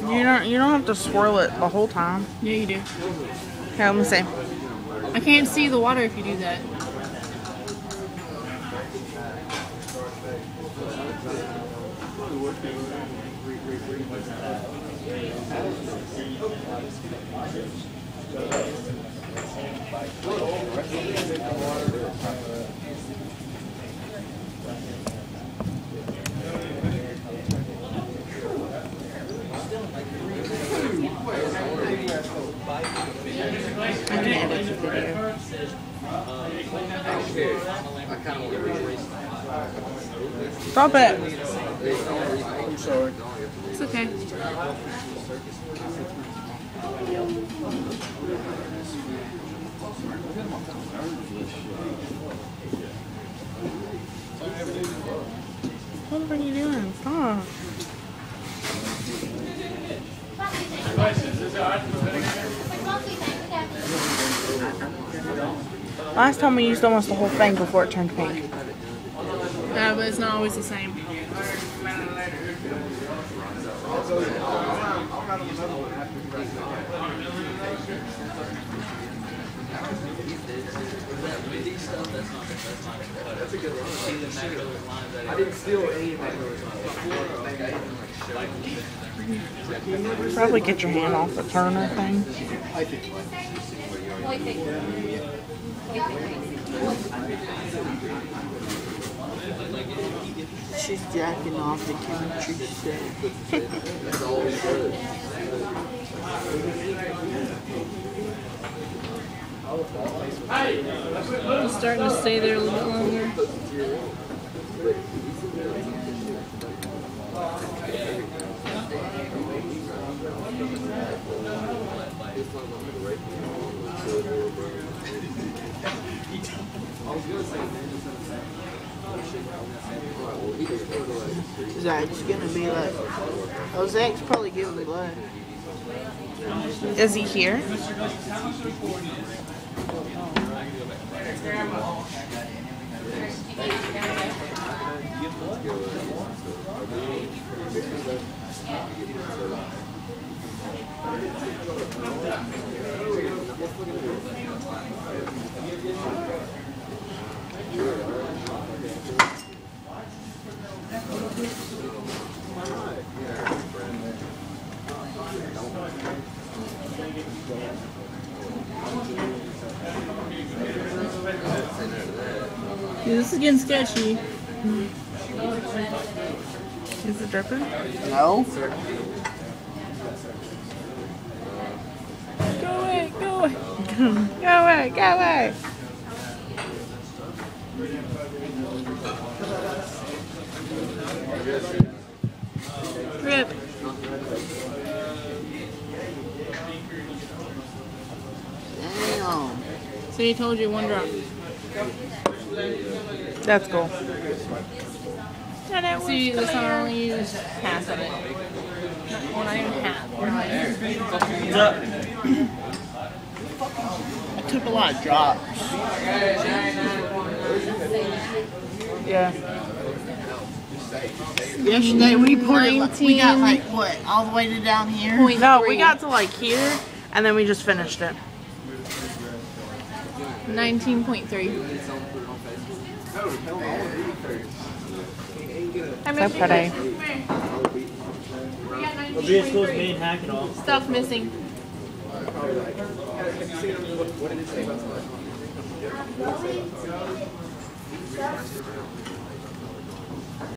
You don't have to swirl it the whole time. Yeah, you do. Here, let me see. I can't see the water if you do that. I can edit the video. Stop it. I'm sorry. It's okay. What are you doing? Stop. Last time we used almost the whole thing before it turned pink. Yeah, but it's not always the same. I didn't steal any of Probably get your hand off the turner thing. She's jacking off the chemistry set. That's all he does. It's starting to stay there a little bit longer. Zach's gonna be like, oh, Zach's probably giving blood. Is he here? Yeah, this is getting sketchy. Is it dripping? No. Go away, go away. Go away, go away. Drip. Damn. So he told you one drop. That's cool. See, this one I only used half of it. Well, not even half. I took a lot of drops. Yeah. Yesterday we poured it, we got 19. like what, all the way to down here? No, we got to like here, and then we just finished it. 19.3. So pretty. Well, being school's main hack and all. Stuff missing. What did it say about